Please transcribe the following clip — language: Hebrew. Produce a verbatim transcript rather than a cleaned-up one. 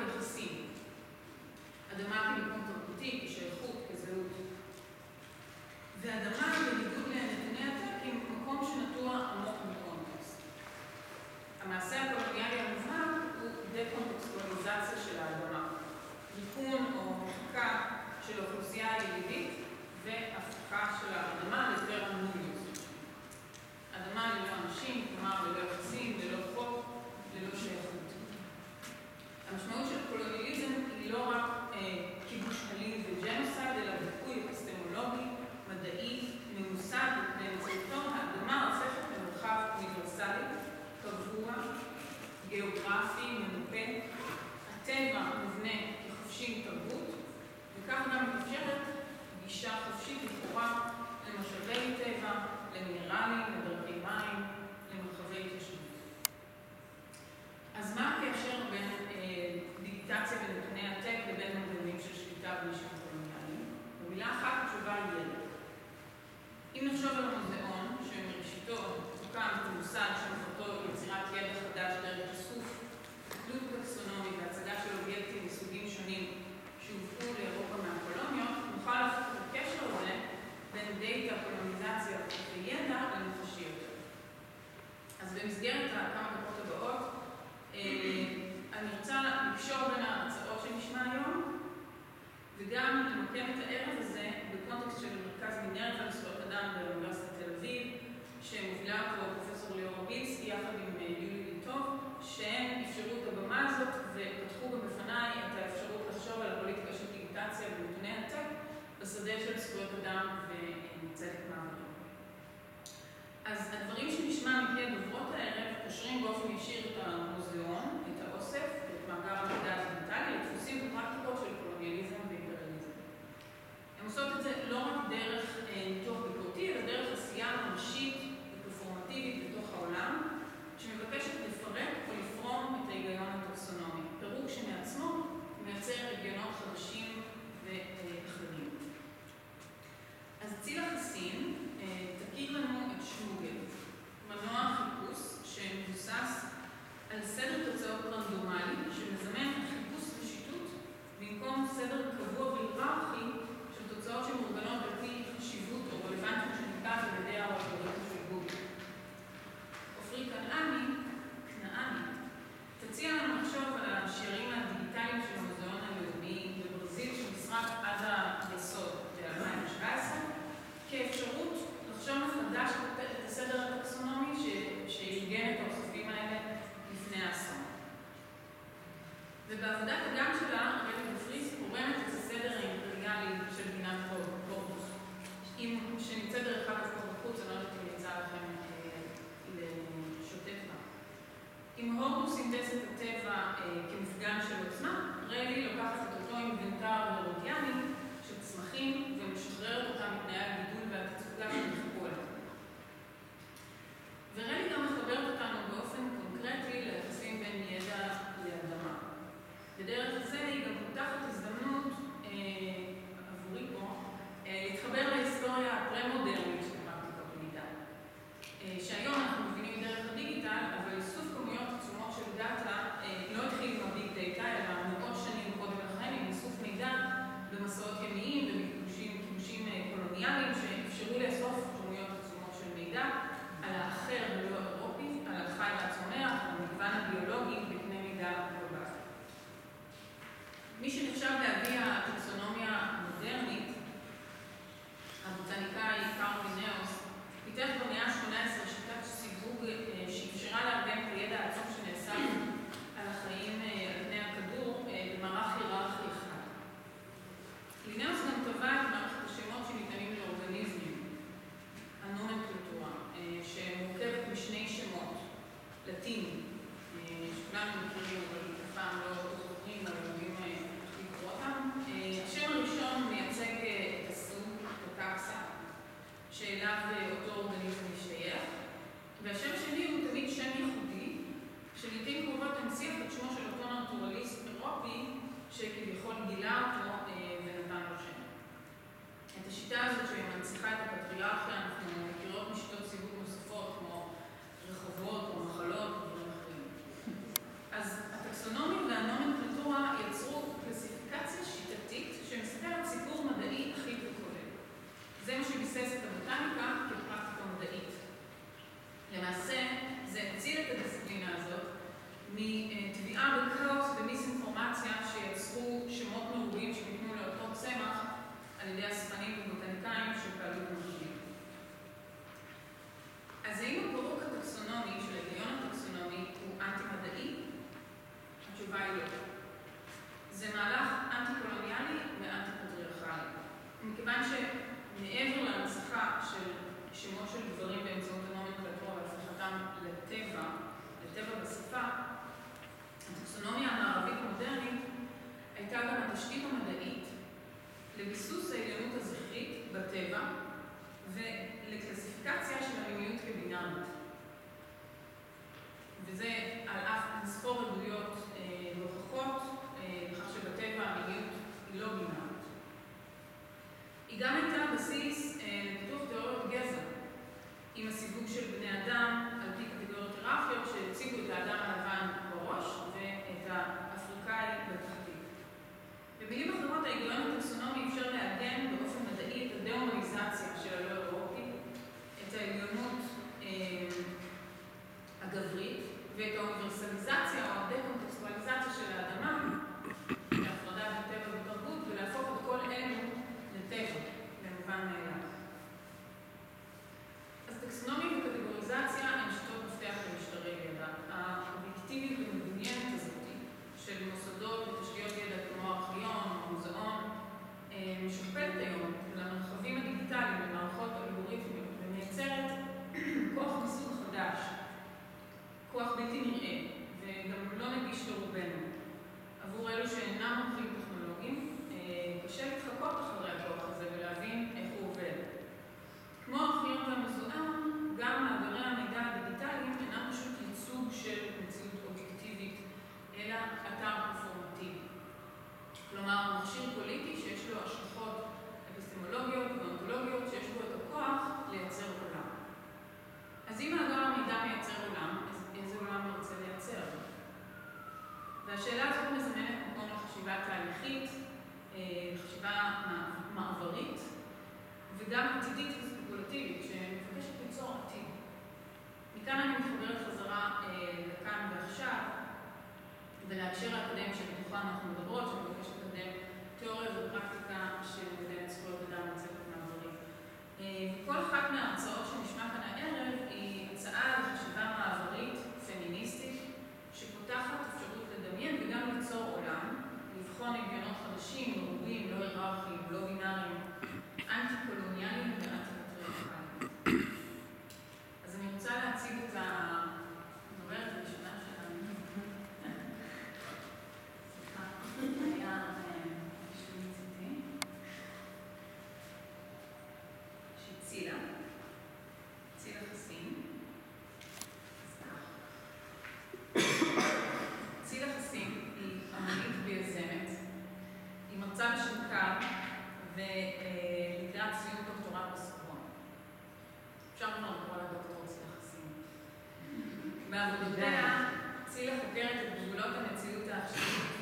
כיחסים. אדמה כמקום תרבותי, כשייכות, כזהות. ואדמה, בניגוד לנתוני עתק, היא מקום שנטוע עמוק בקונטקסט. המעשה הקולוניאלי המובהק הוא דקונטקסטואליזציה של האדמה. ריקון או מחקה של האוכלוסייה הילידית והפקה של האדמה ליותר אנונימיות. אדמה ללא אנשים, כלומר ללא יחסים, ללא חוק, ללא שייכות. המשמעות של קולוניאליזם היא לא רק אה, כיבוש אלים וג'נוסייד, אלא דיכוי אפיסטמולוגי, מדעי, ממוסד, באמצעותו האדמה הופכת למרחב אוניברסלי, קבוע, גיאוגרפי, מנופה, הטבע מובנה כחופשי תרבות, וכך גם מתאפשרת גישה חופשית לכאורה למשאבי טבע, למינרלים, לדרכי מים, למרחבי התיישבות. אז מה הקשר בין אה, דיגיטציה ונתוני עתק לבין מנגנונים של שליטה במשק קולוניאליים? במילה אחת התשובה היא ידע. אם נחשוב על המוזיאון, שמראשיתו הוקם כמוסד שמטרתו יצירת ידע חדש דרך איסוף, תלות טקסונומי והצגה של אובייקטים מסוגים שונים שהובאו לאירופה מהקולוניות, נוכל לעשות את הקשר הזה בין דאטה, קולוניזציה וידע למוחשי יותר. אז במסגרת הכמה דקות הבאות, אני רוצה לקשור בין ההרצאות שנשמע היום, וגם למקם את הערב הזה בקונטקסט של מרכז מינרווה לזכויות אדם באוניברסיטת תל אביב, שמובילה אותו פרופסור ליאור רבינסקי יחד עם יולי ליטוב, שהם אפשרו את הבמה הזאת ופתחו גם בפניי את האפשרות לחשוב על הפוליטיקה של דיגיטציה ונתוני עתק בשדה של זכויות אדם וצדק מעברי. אז הדברים שנשמע מפי הדוברות הערב קושרים באופן ישיר את המוזיאון, את האוסף, את מאגר המידע הדיגיטלי, לדפוסים ופרקטיקות של קולוניאליזם ואימפריאליזם. הן עושות את זה לא רק דרך ניתוח ביקורתי, אלא דרך עשייה ממשית ופרפורמטיבית בתוך העולם, שמבקשת לפרק ולפרום את ההיגיון הטקסונומי. פירוק שמעצמו מייצר הגיונות חדשים ואחרים. אז צילה חסין תכיר לנו את שמוגל, מנוע חיפוש שמבוסס על סדר תוצאות רנדומלי שמזמן חיפוש ושיטות במקום סדר קבוע והיררכי של תוצאות שמאורגנות על פי חשיבות או רלוונטיות שנקבעת על ידי האלגוריתם של גוגל. עופרי כנעני, כנעני, תציע לנו לחשוב על השיערים הדיגיטליים של המוזיאון הלאומי בברזיל שנשרף עד היסוד ב-אלפיים שבע עשרה כאפשרות לחשוב מחדש את הסדר הטקסונומי שארגן את האוספים האלה לפני האסון. ובעבודת הגם שלה, רבי דפריס פורמת את הסדר האימפריאלי של בינת הורדוס, שנמצא דרך אגב פה בחוץ, אני לא יודעת אם יצא לכם לשוטט בה. אם הורדוס סינתס את הטבע כמפגן של עוצמה, רבי לוקחת את אותו אינבנטר אירודיאני של צמחים ומשחררת אותם מתנאי הגידול והתצוגה שנחקו עליהם. ורלי גם מחברת אותנו באופן קונקרטי ליחסים בין ידע לאדמה. בדרך זה היא גם פותחת הזדמנות אה, עבורי פה אה, להתחבר להיסטוריה הפרה-מודרנית של פרקטיקות למידה. אה, שהיום אנחנו מבינים דרך הדיגיטל, אבל איסוף כמויות עצומות של דאטה אה, לא התחיל עם הביג דאטה, אלא מאות שנים קודם לכן, עם איסוף מידע במסעות ימיים ובכיבושים קולוניאליים שאפשרו לאסוף כמויות עצומות של מידע על האחר ולא אירופי, על החי והצומח, על המגוון הביולוגי בקנה מידה גלובלי. אנחנו מדברות, שמבקש לקדם תיאוריה ופרקטיקה של מקדמת זכויות אדם בצוות מעברי. כל אחת מההרצאות שנשמע כאן הערב היא הצעה לחשיבה מעברית פמיניסטית שפותחת אפשרות לדמיין וגם ליצור עולם, לבחון הגיונות חדשים, מרובים, לא היררכיים, לא בינאריים, אנטי-קולוניאליים ואנטי-פטריארכליים. אז אני רוצה להציג את הדוברת הראשונה שלנו. סליחה, היה שמיץ איתי. שהיא צילה. צילה חסין. צילה חסין היא אמנית ויזמת. היא מרצה בשנקר ולקראת סיום דוקטורט בסורבון. אפשר כבר לקרוא לה דוקטור צילה חסין. בעבודותיה, צילה חוקרת את גבולות המציאות העכשווית